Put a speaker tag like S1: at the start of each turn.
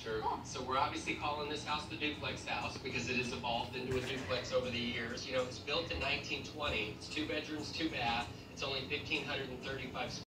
S1: picture. So we're obviously calling this house the duplex house because it has evolved into a duplex over the years. You know, it was built in 1920. It's 2 bedrooms, 2 bath. It's only 1,535 square